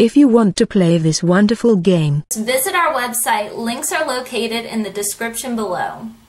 If you want to play this wonderful game, visit our website. Links are located in the description below.